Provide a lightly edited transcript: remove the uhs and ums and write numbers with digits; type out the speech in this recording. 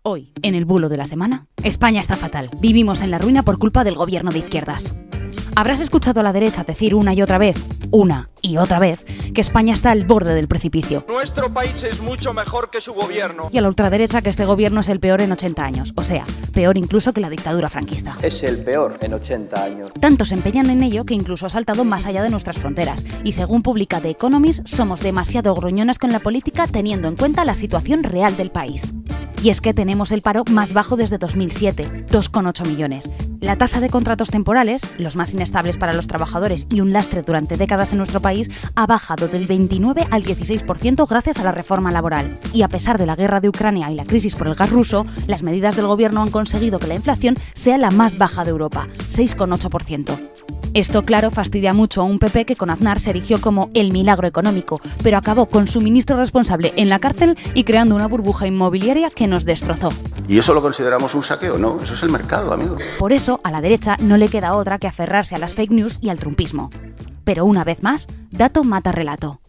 Hoy, en el bulo de la semana, España está fatal. Vivimos en la ruina por culpa del gobierno de izquierdas. Habrás escuchado a la derecha decir una y otra vez, que España está al borde del precipicio. Nuestro país es mucho mejor que su gobierno. Y a la ultraderecha que este gobierno es el peor en 80 años. O sea, peor incluso que la dictadura franquista. Es el peor en 80 años. Tanto se empeñan en ello que incluso ha saltado más allá de nuestras fronteras. Y según publica The Economist, somos demasiado gruñones con la política teniendo en cuenta la situación real del país. Y es que tenemos el paro más bajo desde 2007, 2,8 millones. La tasa de contratos temporales, los más inestables para los trabajadores y un lastre durante décadas en nuestro país, ha bajado del 29 al 16% gracias a la reforma laboral. Y a pesar de la guerra de Ucrania y la crisis por el gas ruso, las medidas del gobierno han conseguido que la inflación sea la más baja de Europa, 6,8%. Esto, claro, fastidia mucho a un PP que con Aznar se erigió como el milagro económico, pero acabó con su ministro responsable en la cárcel y creando una burbuja inmobiliaria que nos destrozó. ¿Y eso lo consideramos un saqueo? No, eso es el mercado, amigo. Por eso, a la derecha no le queda otra que aferrarse a las fake news y al trumpismo. Pero una vez más, dato mata relato.